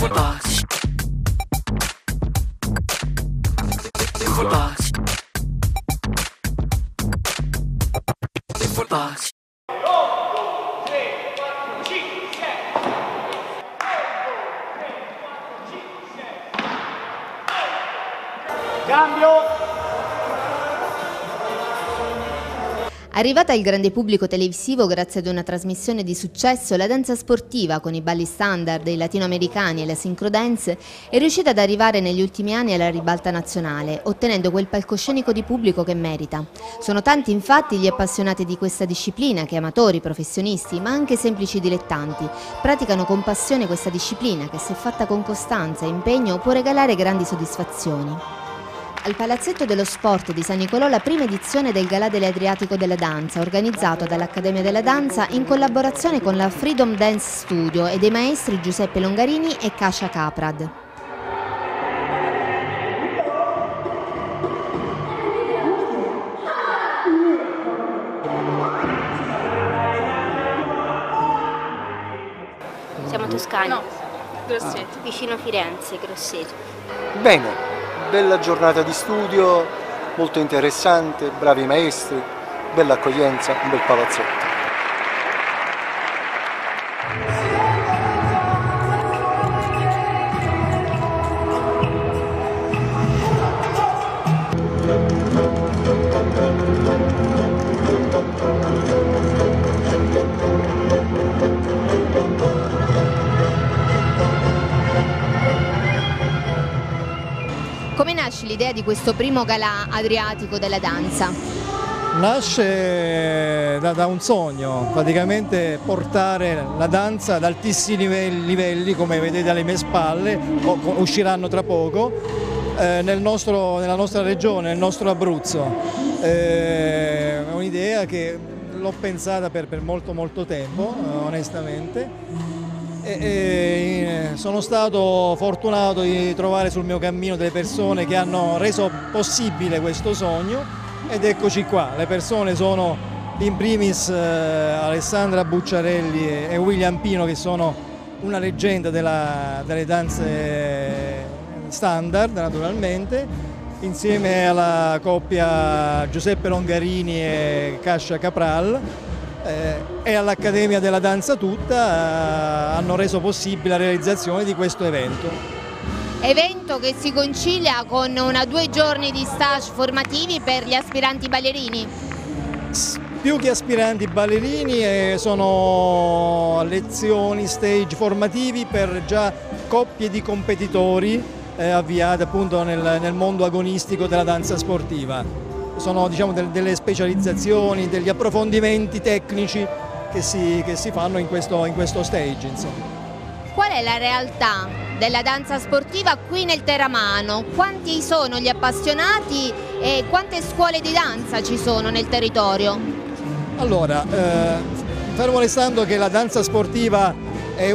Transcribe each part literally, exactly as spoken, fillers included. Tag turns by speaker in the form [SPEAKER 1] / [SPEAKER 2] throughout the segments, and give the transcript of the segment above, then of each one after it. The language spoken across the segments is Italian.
[SPEAKER 1] Footbox. Footbox. Footbox.
[SPEAKER 2] Cambio.
[SPEAKER 3] Arrivata al grande pubblico televisivo grazie ad una trasmissione di successo, la danza sportiva con i balli standard, i latinoamericani e le sincrodance è riuscita ad arrivare negli ultimi anni alla ribalta nazionale, ottenendo quel palcoscenico di pubblico che merita. Sono tanti infatti gli appassionati di questa disciplina che amatori, professionisti, ma anche semplici dilettanti, praticano con passione questa disciplina che, se fatta con costanza e impegno, può regalare grandi soddisfazioni. Al Palazzetto dello Sport di San Nicolò la prima edizione del Galà dell'Adriatico della Danza, organizzato dall'Accademia della Danza in collaborazione con la Freedom Dance Studio e dei maestri Giuseppe Longarini e Kasia Kaprad.
[SPEAKER 4] Siamo toscani?
[SPEAKER 5] No, Grosseto.
[SPEAKER 4] Vicino Firenze, Grosseto.
[SPEAKER 6] Bene, bella giornata di studio, molto interessante, bravi maestri, bella accoglienza, un bel palazzotto.
[SPEAKER 3] Come nasce l'idea di questo primo Galà adriatico della danza?
[SPEAKER 7] Nasce da, da un sogno, praticamente portare la danza ad altissimi livelli, livelli come vedete alle mie spalle, usciranno tra poco, eh, nel nostro, nella nostra regione, nel nostro Abruzzo. Eh, è un'idea che l'ho pensata per, per molto molto tempo, eh, onestamente. E, e sono stato fortunato di trovare sul mio cammino delle persone che hanno reso possibile questo sogno, ed eccoci qua. Le persone sono in primis eh, Alessandra Bucciarelli e, e William Pino, che sono una leggenda della, delle danze standard naturalmente, insieme alla coppia Giuseppe Longarini e Kasia Kaprad. Eh, e all'Accademia della Danza tutta eh, hanno reso possibile la realizzazione di questo evento.
[SPEAKER 3] Evento che si concilia con una due giorni di stage formativi per gli aspiranti ballerini.
[SPEAKER 7] S più che aspiranti ballerini eh, sono lezioni, stage formativi per già coppie di competitori eh, avviate appunto nel, nel mondo agonistico della danza sportiva. Sono, diciamo, delle specializzazioni, degli approfondimenti tecnici che si, che si fanno in questo, in questo stage, insomma.
[SPEAKER 3] Qual è la realtà della danza sportiva qui nel Teramano? Quanti sono gli appassionati e quante scuole di danza ci sono nel territorio?
[SPEAKER 7] Allora, eh, fermo restando che la danza sportiva è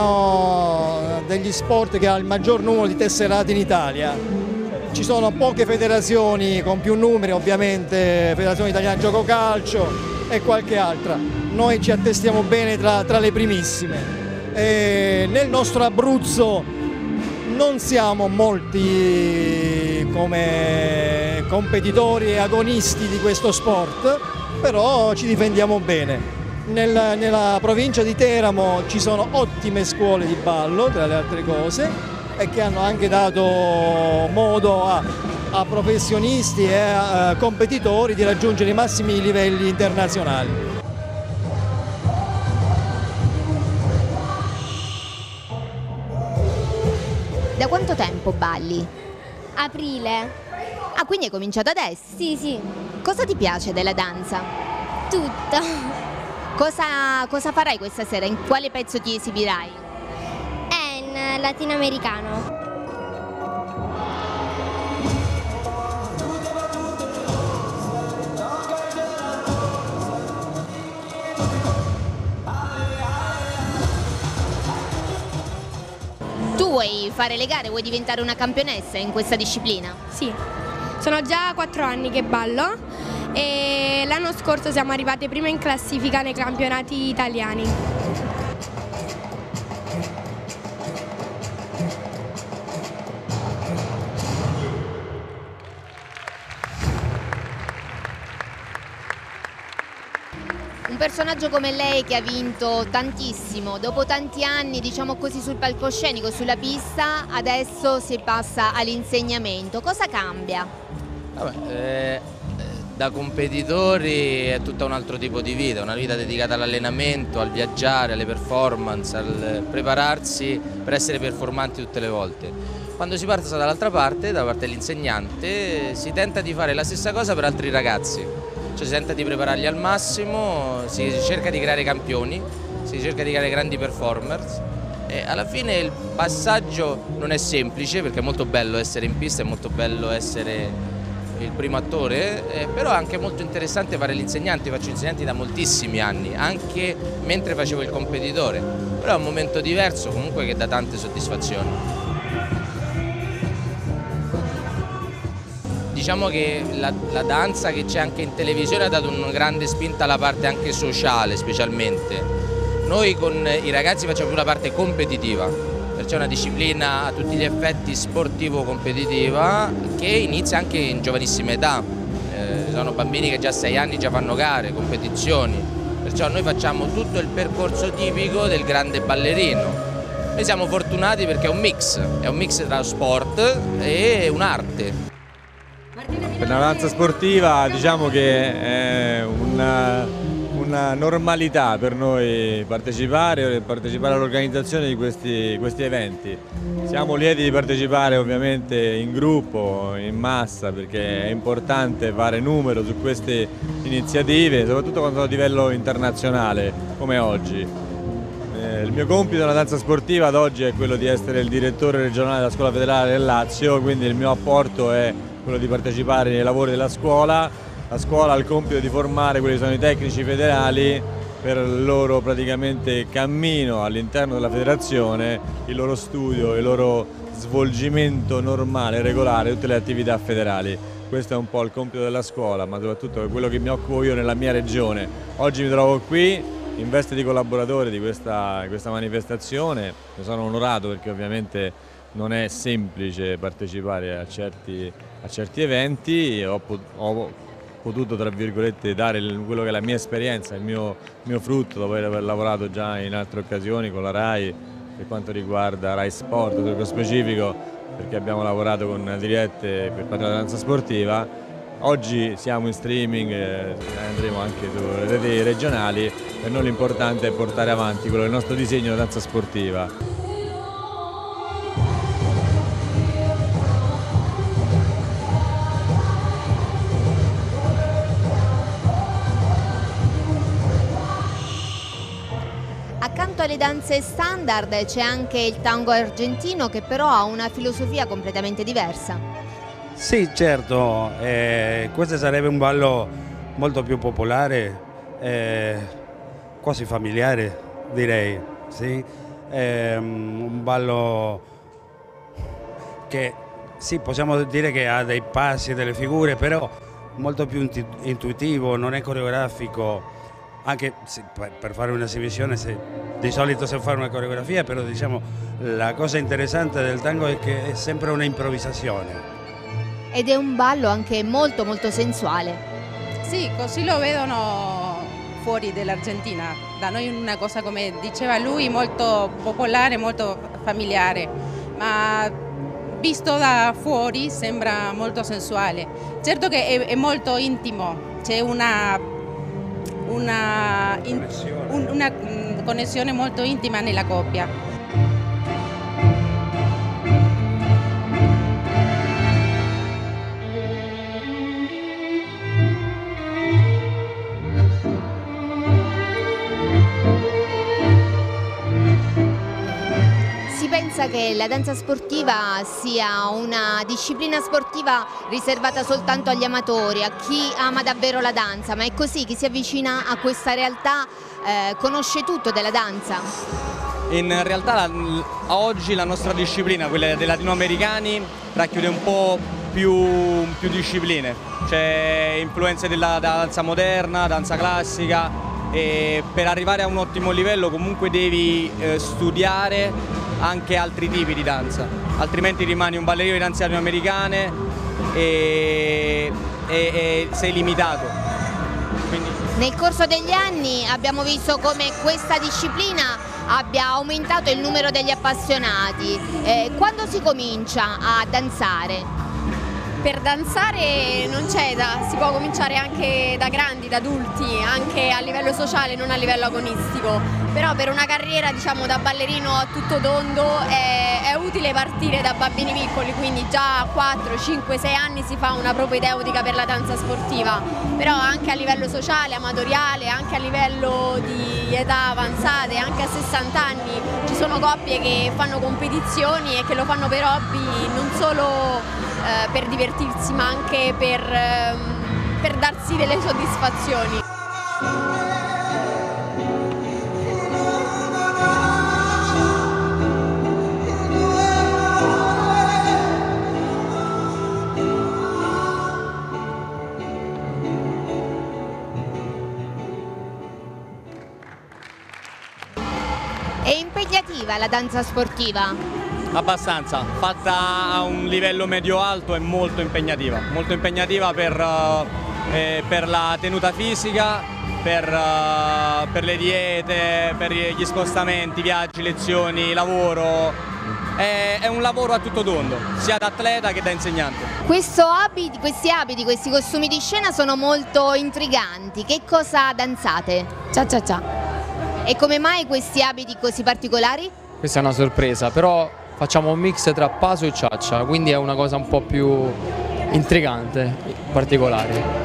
[SPEAKER 7] uno degli sport che ha il maggior numero di tesserati in Italia. Ci sono poche federazioni con più numeri, ovviamente Federazione Italiana Gioco Calcio e qualche altra. Noi ci attestiamo bene tra, tra le primissime. E nel nostro Abruzzo non siamo molti come competitori e agonisti di questo sport, però ci difendiamo bene. Nella, nella provincia di Teramo ci sono ottime scuole di ballo, tra le altre cose, e che hanno anche dato modo a, a professionisti e a, a competitori di raggiungere i massimi livelli internazionali.
[SPEAKER 3] Da quanto tempo balli?
[SPEAKER 8] Aprile.
[SPEAKER 3] Ah, quindi hai cominciato adesso?
[SPEAKER 8] Sì, sì.
[SPEAKER 3] Cosa ti piace della danza?
[SPEAKER 8] Tutto.
[SPEAKER 3] Cosa, cosa farai questa sera? In quale pezzo ti esibirai?
[SPEAKER 8] Latinoamericano.
[SPEAKER 3] Tu vuoi fare le gare, vuoi diventare una campionessa in questa disciplina?
[SPEAKER 8] Sì, sono già quattro anni che ballo e l'anno scorso siamo arrivate prima in classifica nei campionati italiani.
[SPEAKER 3] personaggio come lei che ha vinto tantissimo, dopo tanti anni, diciamo così, sul palcoscenico, sulla pista, adesso si passa all'insegnamento. Cosa cambia?
[SPEAKER 1] Vabbè, eh, da competitori è tutto un altro tipo di vita, una vita dedicata all'allenamento, al viaggiare, alle performance, al prepararsi per essere performanti tutte le volte. Quando si parte dall'altra parte, da parte dell'insegnante, si tenta di fare la stessa cosa per altri ragazzi, cioè si tenta di prepararli al massimo, si cerca di creare campioni, si cerca di creare grandi performers e alla fine il passaggio non è semplice perché è molto bello essere in pista, è molto bello essere il primo attore, eh, però è anche molto interessante fare l'insegnante. Io faccio insegnanti da moltissimi anni, anche mentre facevo il competitore, però è un momento diverso comunque che dà tante soddisfazioni. Diciamo che la, la danza che c'è anche in televisione ha dato una grande spinta alla parte anche sociale specialmente. Noi con i ragazzi facciamo più la parte competitiva, perciò è una disciplina a tutti gli effetti sportivo-competitiva che inizia anche in giovanissima età. Eh, sono bambini che già a sei anni già fanno gare, competizioni, perciò noi facciamo tutto il percorso tipico del grande ballerino. Noi siamo fortunati perché è un mix, è un mix tra sport e un'arte.
[SPEAKER 2] Per la danza sportiva diciamo che è una, una normalità per noi partecipare, partecipare all'organizzazione di questi, questi eventi. Siamo lieti di partecipare ovviamente in gruppo, in massa, perché è importante fare numero su queste iniziative, soprattutto quando sono a livello internazionale come oggi. Il mio compito nella danza sportiva ad oggi è quello di essere il direttore regionale della Scuola Federale del Lazio, quindi il mio apporto è quello di partecipare nei lavori della scuola. La scuola ha il compito di formare quelli che sono i tecnici federali per il loro praticamente cammino all'interno della federazione, il loro studio, il loro svolgimento normale, regolare, tutte le attività federali. Questo è un po' il compito della scuola, ma soprattutto è quello che mi occupo io nella mia regione. Oggi mi trovo qui in veste di collaboratore di questa, questa manifestazione, ne sono onorato perché ovviamente non è semplice partecipare a certi, a certi eventi, ho, ho potuto tra virgolette dare quello che è la mia esperienza, il mio, mio frutto dopo aver lavorato già in altre occasioni con la RAI per quanto riguarda RAI Sport, per specifico, perché abbiamo lavorato con dirette per quanto riguarda la danza sportiva. Oggi siamo in streaming, eh, andremo anche sulle reti regionali, per noi l'importante è portare avanti quello che è il nostro disegno di danza sportiva.
[SPEAKER 3] Accanto alle danze standard c'è anche il tango argentino che però ha una filosofia completamente diversa.
[SPEAKER 5] Sì, certo, eh, questo sarebbe un ballo molto più popolare, eh, quasi familiare direi, sì? Eh, un ballo che sì, possiamo dire che ha dei passi e delle figure, però molto più intuitivo, non è coreografico. Anche per fare un'esibizione di solito si fa una coreografia, però diciamo la cosa interessante del tango è che è sempre una improvvisazione.
[SPEAKER 3] Ed è un ballo anche molto molto sensuale.
[SPEAKER 9] Sì, così lo vedono fuori dall'Argentina. Da noi è una cosa, come diceva lui, molto popolare, molto familiare, ma visto da fuori sembra molto sensuale. Certo che è, è molto intimo, c'è una Una, in, un, una mh, connessione molto intima nella coppia.
[SPEAKER 3] Si pensa che la danza sportiva sia una disciplina sportiva riservata soltanto agli amatori, a chi ama davvero la danza, ma è così, chi si avvicina a questa realtà eh, conosce tutto della danza?
[SPEAKER 10] In realtà la, oggi la nostra disciplina, quella dei latinoamericani, racchiude un po' più, più discipline, c'è influenze della danza moderna, danza classica, e per arrivare a un ottimo livello comunque devi eh, studiare anche altri tipi di danza, altrimenti rimani un ballerino di danze latinoamericane e, e, e sei limitato. Quindi
[SPEAKER 3] Nel corso degli anni abbiamo visto come questa disciplina abbia aumentato il numero degli appassionati. Eh, quando si comincia a danzare?
[SPEAKER 8] Per danzare non c'è da, si può cominciare anche da grandi, da adulti, anche a livello sociale, non a livello agonistico. Però per una carriera, diciamo, da ballerino a tutto tondo è, è utile partire da bambini piccoli, quindi già a quattro, cinque, sei anni si fa una propedeutica per la danza sportiva. Però anche a livello sociale, amatoriale, anche a livello di età avanzate, anche a sessanta anni ci sono coppie che fanno competizioni e che lo fanno per hobby, non solo Eh, per divertirsi ma anche per, eh, per darsi delle soddisfazioni.
[SPEAKER 3] È impegnativa la danza sportiva?
[SPEAKER 10] Abbastanza, fatta a un livello medio-alto è molto impegnativa, molto impegnativa per, eh, per la tenuta fisica, per, uh, per le diete, per gli spostamenti, viaggi, lezioni, lavoro. È, è un lavoro a tutto tondo, sia da atleta che da insegnante.
[SPEAKER 3] Questo abiti, questi abiti, questi costumi di scena sono molto intriganti. Che cosa danzate?
[SPEAKER 11] Cia cia cia.
[SPEAKER 3] E come mai questi abiti così particolari?
[SPEAKER 11] Questa è una sorpresa, però facciamo un mix tra paso e ciaccia, quindi è una cosa un po' più intrigante, particolare.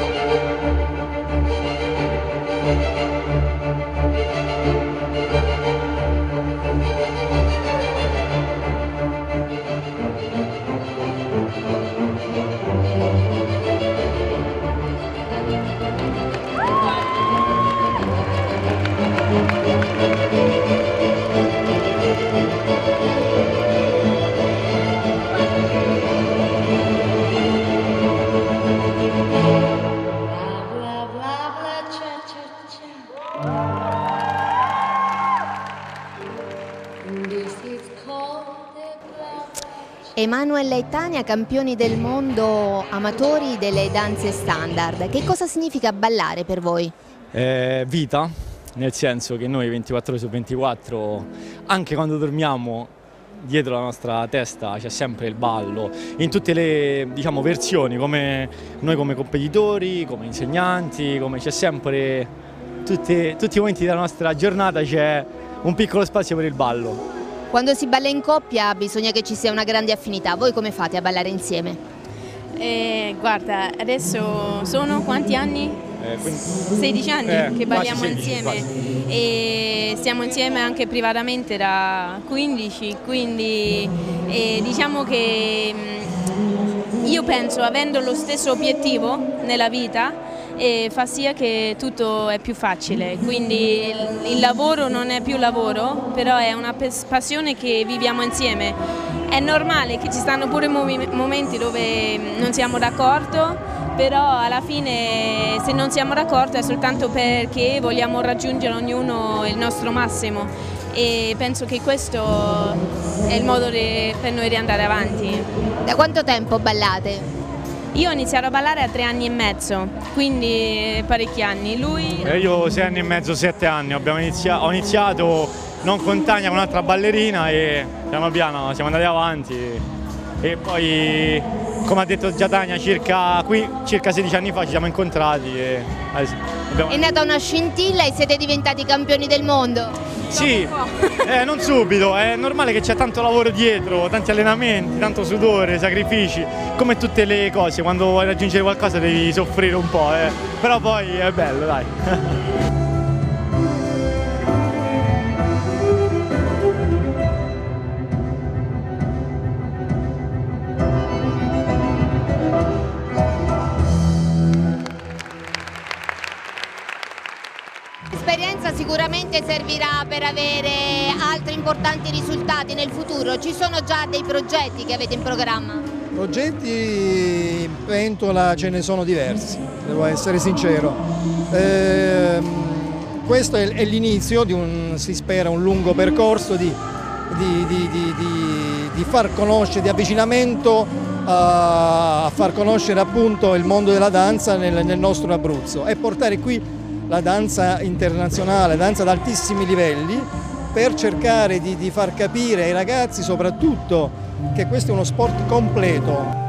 [SPEAKER 3] Emanuele e Tania, campioni del mondo amatori delle danze standard. Che cosa significa ballare per voi?
[SPEAKER 2] Eh, vita, nel senso che noi ventiquattro ore su ventiquattro, anche quando dormiamo, dietro la nostra testa c'è sempre il ballo, in tutte le, diciamo, versioni, come noi come competitori, come insegnanti, come c'è sempre, tutti, tutti i momenti della nostra giornata c'è un piccolo spazio per il ballo.
[SPEAKER 3] Quando si balla in coppia bisogna che ci sia una grande affinità. Voi come fate a ballare insieme?
[SPEAKER 12] Eh, guarda, adesso sono quanti anni?
[SPEAKER 2] Eh, quindi,
[SPEAKER 12] sedici anni
[SPEAKER 2] eh,
[SPEAKER 12] che balliamo
[SPEAKER 2] sedici,
[SPEAKER 12] insieme
[SPEAKER 2] quasi.
[SPEAKER 12] E stiamo insieme anche privatamente da quindici, quindi eh, diciamo che mh, io penso, avendo lo stesso obiettivo nella vita, e fa sì che tutto è più facile, quindi il, il lavoro non è più lavoro, però è una passione che viviamo insieme. È normale che ci stanno pure momenti dove non siamo d'accordo, però alla fine se non siamo d'accordo è soltanto perché vogliamo raggiungere ognuno il nostro massimo, e penso che questo è il modo per noi di andare avanti.
[SPEAKER 3] Da quanto tempo ballate?
[SPEAKER 12] Io ho iniziato a ballare a tre anni e mezzo, quindi parecchi anni. Lui...
[SPEAKER 2] Eh, io sei anni e mezzo, sette anni, abbiamo iniziato, ho iniziato non con Tania, con un'altra ballerina, e piano piano siamo andati avanti. E poi, come ha detto già Tania, circa, qui, circa sedici anni fa ci siamo incontrati. E, abbiamo...
[SPEAKER 3] È nata una scintilla e siete diventati campioni del mondo?
[SPEAKER 2] Sì, eh, non subito, è normale che c'è tanto lavoro dietro, tanti allenamenti, tanto sudore, sacrifici, come tutte le cose, quando vuoi raggiungere qualcosa devi soffrire un po', eh. Però poi è bello, dai.
[SPEAKER 3] L'esperienza sicuramente servirà per avere altri importanti risultati nel futuro. Ci sono già dei progetti che avete in programma?
[SPEAKER 7] Progetti in pentola ce ne sono diversi, devo essere sincero. Ehm, questo è, è l'inizio di un, si spera, un lungo percorso di, di, di, di, di, di far conoscere, di avvicinamento a, a far conoscere appunto il mondo della danza nel, nel nostro Abruzzo, e portare qui la danza internazionale, danza ad altissimi livelli, per cercare di, di far capire ai ragazzi soprattutto che questo è uno sport completo.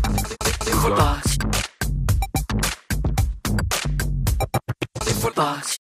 [SPEAKER 13] Box.